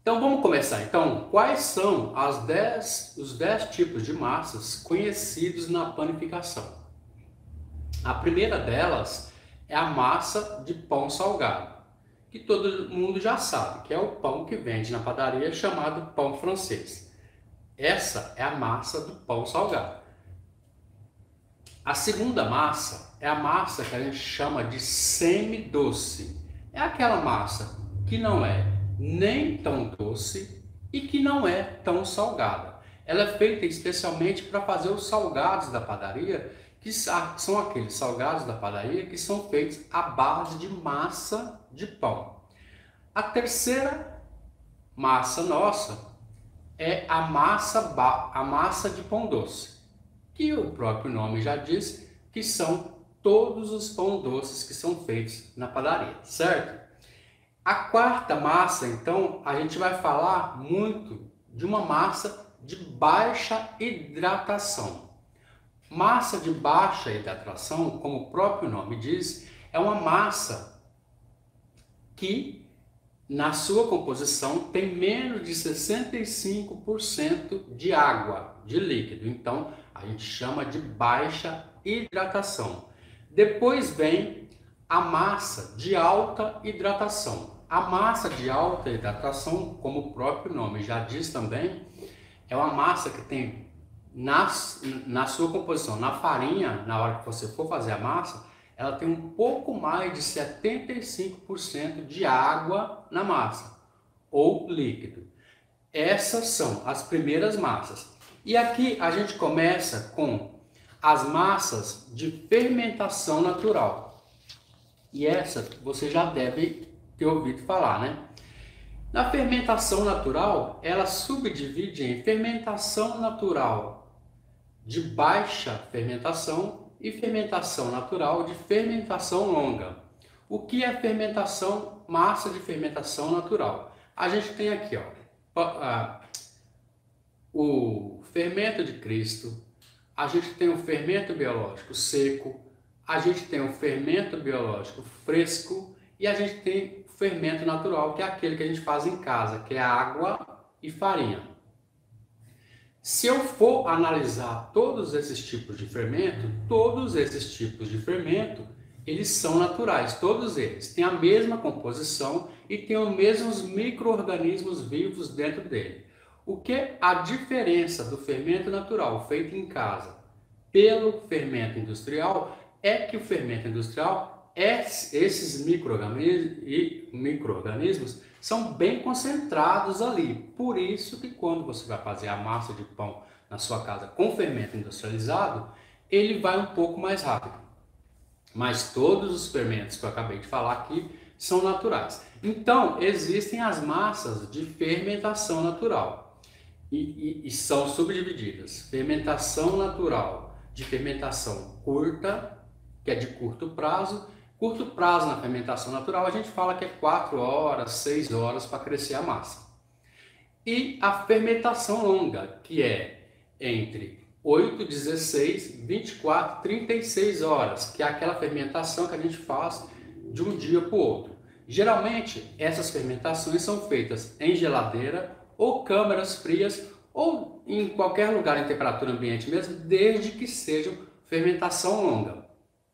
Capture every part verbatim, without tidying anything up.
Então vamos começar. Então, quais são as dez, os dez tipos de massas conhecidos na panificação? A primeira delas é a massa de pão salgado, que todo mundo já sabe, que é o pão que vende na padaria chamado pão francês. Essa é a massa do pão salgado. A segunda massa é a massa que a gente chama de semi-doce. É aquela massa que não é nem tão doce e que não é tão salgada. Ela é feita especialmente para fazer os salgados da padaria, que são aqueles salgados da padaria que são feitos à base de massa de pão. A terceira massa nossa é a massa, a massa de pão doce, que o próprio nome já diz que são todos os pão doces que são feitos na padaria, certo? A quarta massa, então, a gente vai falar muito de uma massa de baixa hidratação. Massa de baixa hidratação, como o próprio nome diz, é uma massa que, na sua composição, tem menos de sessenta e cinco por cento de água, de líquido. Então, a gente chama de baixa hidratação. Depois vem a massa de alta hidratação. A massa de alta hidratação, como o próprio nome já diz também, é uma massa que tem na, na sua composição, na farinha, na hora que você for fazer a massa, ela tem um pouco mais de setenta e cinco por cento de água na massa, ou líquido. Essas são as primeiras massas. E aqui a gente começa com as massas de fermentação natural. E essa você já deve ter ouvido falar, né? Na fermentação natural, ela subdivide em fermentação natural de baixa fermentação e fermentação natural de fermentação longa. O que é fermentação, massa de fermentação natural? A gente tem aqui, ó, o fermento de Cristo, a gente tem o fermento biológico seco, a gente tem o fermento biológico fresco e a gente tem o fermento natural, que é aquele que a gente faz em casa, que é água e farinha. Se eu for analisar todos esses tipos de fermento, todos esses tipos de fermento, eles são naturais, todos eles têm a mesma composição e têm os mesmos micro-organismos vivos dentro dele. O que é a diferença do fermento natural feito em casa pelo fermento industrial é que o fermento industrial, esses micro-organismos são bem concentrados ali. Por isso que quando você vai fazer a massa de pão na sua casa com fermento industrializado, ele vai um pouco mais rápido. Mas todos os fermentos que eu acabei de falar aqui são naturais. Então, existem as massas de fermentação natural. E, e, e são subdivididas. Fermentação natural de fermentação curta, que é de curto prazo. Curto prazo na fermentação natural, a gente fala que é quatro horas, seis horas para crescer a massa. E a fermentação longa, que é entre oito, dezesseis, vinte e quatro, trinta e seis horas, que é aquela fermentação que a gente faz de um dia para o outro. Geralmente, essas fermentações são feitas em geladeira ou câmaras frias ou em qualquer lugar em temperatura ambiente mesmo, desde que seja fermentação longa.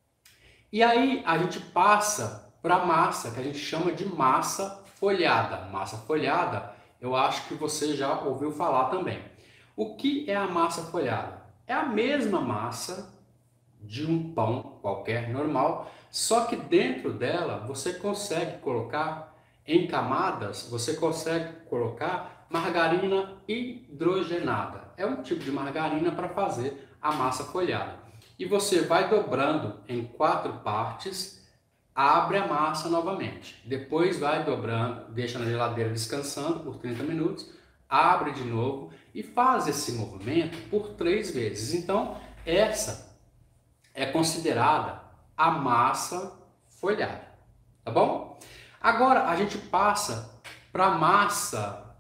E aí a gente passa para a massa, que a gente chama de massa folhada. Massa folhada, eu acho que você já ouviu falar também. O que é a massa folhada? É a mesma massa de um pão qualquer, normal, só que dentro dela você consegue colocar em camadas, você consegue colocar margarina hidrogenada. É um tipo de margarina para fazer a massa folhada. E você vai dobrando em quatro partes, abre a massa novamente. Depois vai dobrando, deixa na geladeira descansando por trinta minutos, abre de novo e faz esse movimento por três vezes. Então, essa é considerada a massa folhada, tá bom? Agora a gente passa para a massa,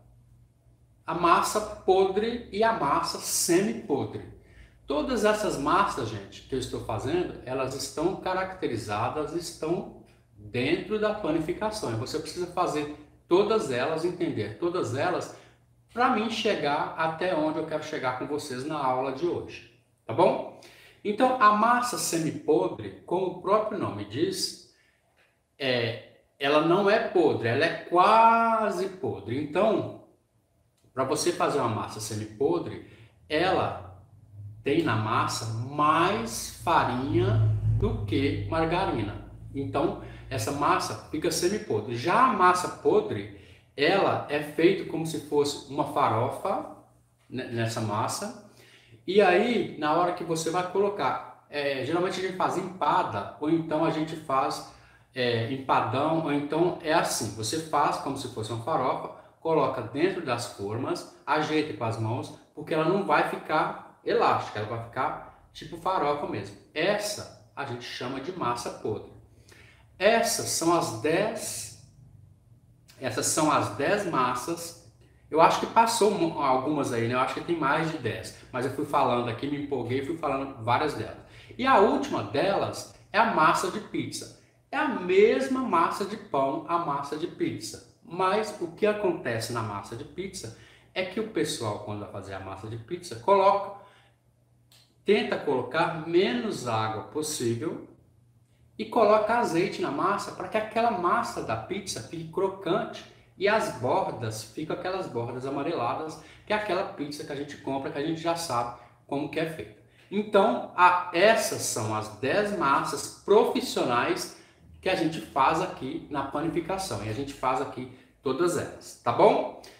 a massa podre e a massa semi-podre. Todas essas massas, gente, que eu estou fazendo, elas estão caracterizadas, estão dentro da panificação. E você precisa fazer todas elas, entender todas elas, para mim chegar até onde eu quero chegar com vocês na aula de hoje, tá bom? Então, a massa semipodre, como o próprio nome diz, é, ela não é podre, ela é quase podre. Então, para você fazer uma massa semipodre, ela tem na massa mais farinha do que margarina. Então, essa massa fica semipodre. Já a massa podre, ela é feita como se fosse uma farofa nessa massa. E aí, na hora que você vai colocar, é, geralmente a gente faz empada, ou então a gente faz é, empadão, ou então é assim, você faz como se fosse uma farofa, coloca dentro das formas, ajeita com as mãos, porque ela não vai ficar elástica, ela vai ficar tipo farofa mesmo. Essa a gente chama de massa podre. Essas são as dez, essas são as dez massas. Eu acho que passou algumas aí, né? Eu acho que tem mais de dez, mas eu fui falando aqui, me empolguei e fui falando várias delas. E a última delas é a massa de pizza. É a mesma massa de pão, a massa de pizza. Mas o que acontece na massa de pizza é que o pessoal, quando vai fazer a massa de pizza, coloca, tenta colocar menos água possível e coloca azeite na massa para que aquela massa da pizza fique crocante e as bordas ficam aquelas bordas amareladas, que é aquela pizza que a gente compra, que a gente já sabe como que é feita. Então, a, essas são as dez massas profissionais que a gente faz aqui na panificação, e a gente faz aqui todas elas, tá bom?